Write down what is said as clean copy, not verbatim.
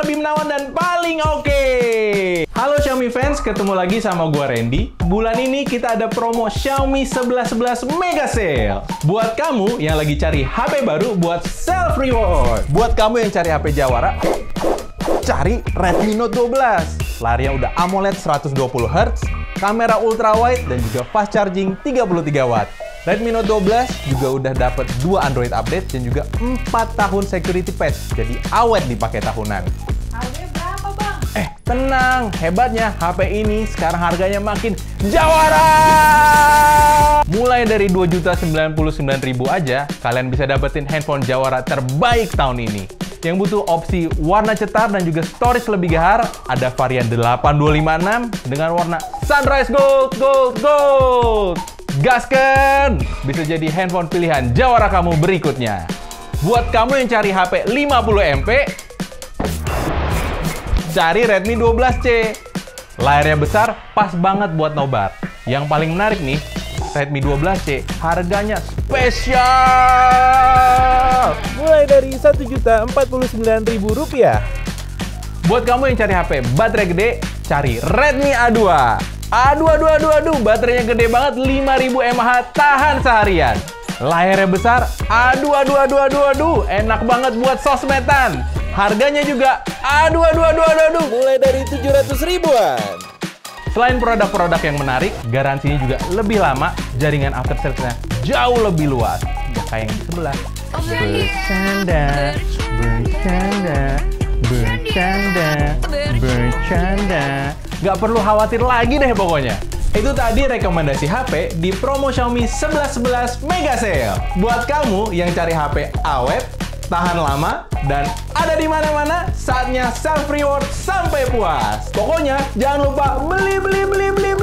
lebih menawan dan paling oke. Halo Xiaomi fans, ketemu lagi sama gua Randy. Bulan ini kita ada promo Xiaomi 1111 Mega Sale. Buat kamu yang lagi cari HP baru buat self reward. Buat kamu yang cari HP Jawara, cari Redmi Note 12. Layarnya udah AMOLED 120Hz, kamera ultra wide dan juga fast charging 33 Watt. Redmi Note 12 juga udah dapat 2 Android update dan juga 4 tahun security patch, jadi awet dipakai tahunan. Harganya berapa, Bang? Tenang, hebatnya HP ini sekarang harganya makin jawara! Mulai dari 2.099.000 aja, kalian bisa dapetin handphone Jawara terbaik tahun ini. Yang butuh opsi warna cetar dan juga storage lebih gahar, ada varian 8256 dengan warna Sunrise Gold, Gold, Gold. Gasken! Bisa jadi handphone pilihan Jawara kamu berikutnya. Buat kamu yang cari HP 50MP, cari Redmi 12C. Layarnya besar, pas banget buat nobar. Yang paling menarik nih, Redmi 12C harganya spesial! Mulai dari Rp1.049.000. Buat kamu yang cari HP baterai gede, cari Redmi A2. Aduh, baterainya gede banget, 5000 mAh, tahan seharian. Layarnya besar, aduh, enak banget buat sosmedan. Harganya juga, aduh. Mulai dari 700 ribuan. Selain produk-produk yang menarik, garansinya juga lebih lama, jaringan after sales-nya jauh lebih luas. Nggak kayak yang di sebelah. Bercanda. Nggak perlu khawatir lagi deh pokoknya. Itu tadi rekomendasi HP di promo Xiaomi 1111 Mega Sale. Buat kamu yang cari HP awet, tahan lama, dan ada di mana-mana, saatnya self reward sampai puas. Pokoknya jangan lupa beli.